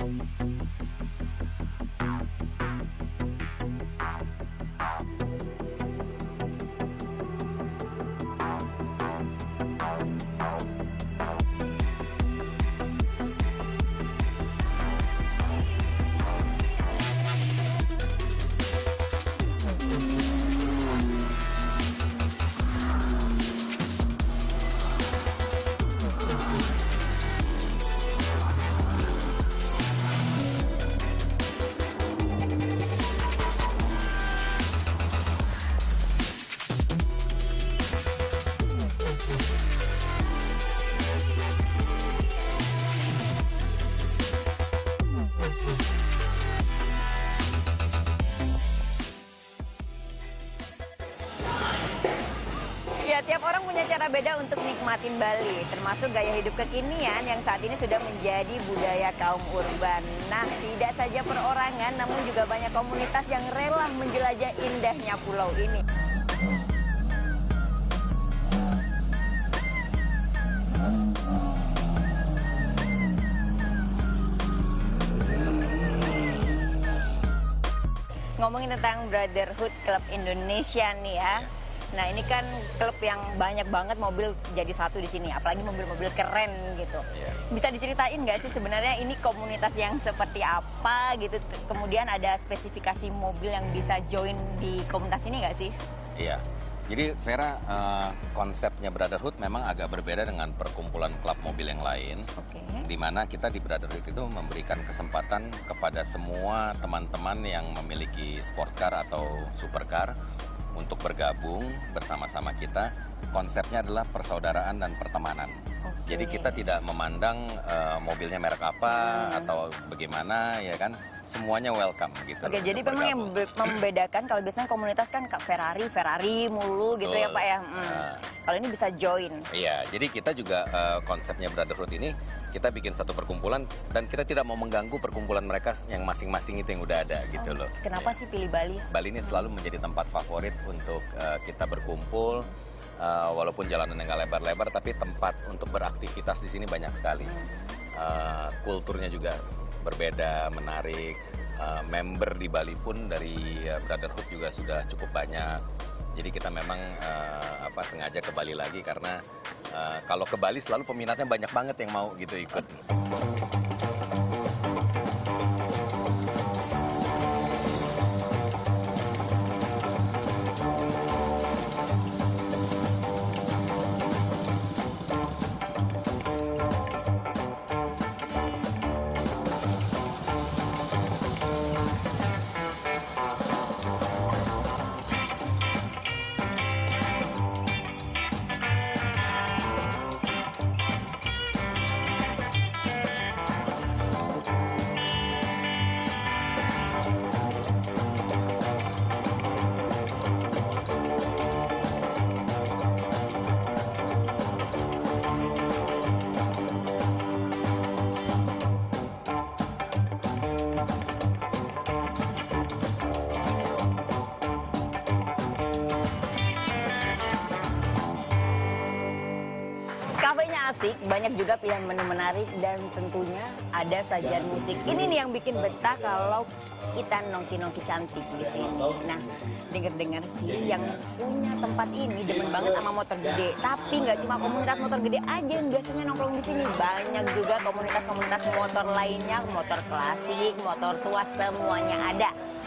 Ya, tiap orang punya cara beda untuk nikmatin Bali, termasuk gaya hidup kekinian yang saat ini sudah menjadi budaya kaum urban. Nah, tidak saja perorangan, namun juga banyak komunitas yang rela menjelajah indahnya pulau ini. Ngomongin tentang Brotherhood Club Indonesia nih ya. Nah, ini kan klub yang banyak banget mobil jadi satu di sini, apalagi mobil-mobil keren gitu. Bisa diceritain nggak sih sebenarnya ini komunitas yang seperti apa gitu? Kemudian ada spesifikasi mobil yang bisa join di komunitas ini nggak sih? Iya. Jadi Vera, konsepnya Brotherhood memang agak berbeda dengan perkumpulan klub mobil yang lain. Di mana kita di Brotherhood itu memberikan kesempatan kepada semua teman-teman yang memiliki sport car atau supercar untuk bergabung bersama-sama kita. Konsepnya adalah persaudaraan dan pertemanan. Jadi kita tidak memandang mobilnya merek apa atau bagaimana, ya kan? Semuanya welcome gitu. Oke, jadi memang yang membedakan kalau biasanya komunitas kan Ferrari mulu gitu ya Pak ya. Kalau ini bisa join. Iya, jadi kita juga konsepnya Brotherhood ini kita bikin satu perkumpulan dan kita tidak mau mengganggu perkumpulan mereka yang masing-masing itu yang udah ada gitu loh. Kenapa sih pilih Bali? Bali ini selalu menjadi tempat favorit untuk kita berkumpul. Walaupun jalanannya nggak lebar-lebar, tapi tempat untuk beraktivitas di sini banyak sekali. Kulturnya juga berbeda, menarik. Member di Bali pun dari Brotherhood juga sudah cukup banyak. Jadi kita memang sengaja ke Bali lagi karena kalau ke Bali selalu peminatnya banyak banget yang mau gitu ikut. Kafenya asik, banyak juga pilihan menu menarik dan tentunya ada sajian musik. Ini nih yang bikin betah kalau kita nongki-nongki cantik di sini. Nah, dengar-dengar sih yang punya tempat ini demen banget sama motor gede. Tapi nggak cuma komunitas motor gede aja yang biasanya nongkrong di sini. Banyak juga komunitas-komunitas motor lainnya, motor klasik, motor tua, semuanya ada.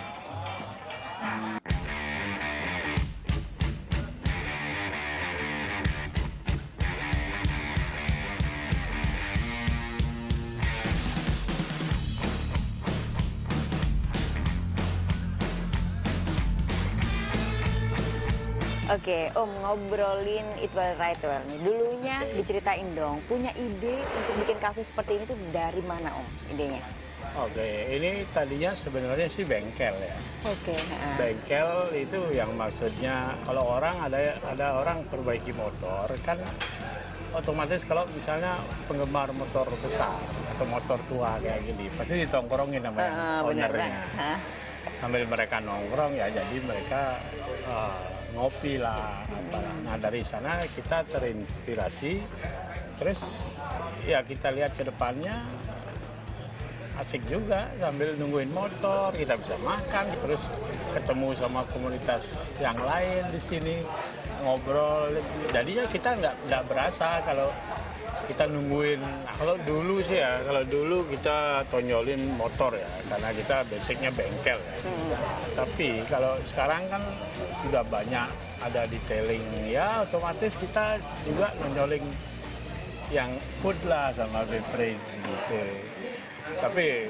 Oke, Om, ngobrolin It Well Right Well nih. Dulunya diceritain dong, punya ide untuk bikin kafe seperti ini tuh dari mana, Om, idenya? Oke, ini tadinya sebenarnya sih bengkel ya. Oke. Bengkel itu yang maksudnya kalau orang ada orang perbaiki motor kan otomatis kalau misalnya penggemar motor besar atau motor tua kayak gini pasti ditongkrongin sama ownernya. Sambil mereka nongkrong ya jadi mereka ngopi lah apalah. Nah dari sana kita terinspirasi terus ya kita lihat ke depannya asik juga sambil nungguin motor, kita bisa makan, terus ketemu sama komunitas yang lain di sini, ngobrol. Jadinya kita nggak berasa kalau kita nungguin. Kalau dulu sih ya, kalau dulu kita tonjolin motor ya, karena kita basicnya bengkel ya. Tapi kalau sekarang kan sudah banyak ada detailing ya, otomatis kita juga nonjolin yang food lah sama beverage gitu. Tapi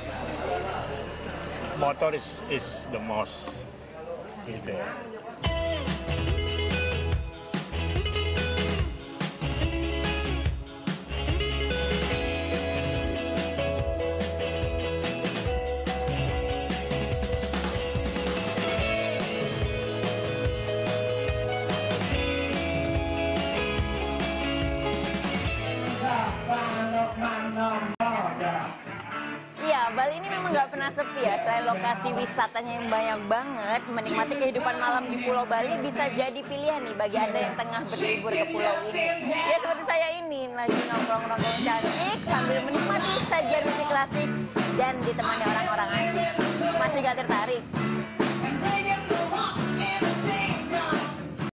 motor is the most gitu. Iya, Bali ini memang nggak pernah sepi ya. Selain lokasi wisatanya yang banyak banget, menikmati kehidupan malam di Pulau Bali bisa jadi pilihan nih bagi Anda yang tengah berlibur ke pulau ini. Ya seperti saya ini, lagi nongkrong-nongkrong cantik sambil menikmati sajian musik klasik dan ditemani orang-orang asik. Masih gak tertarik?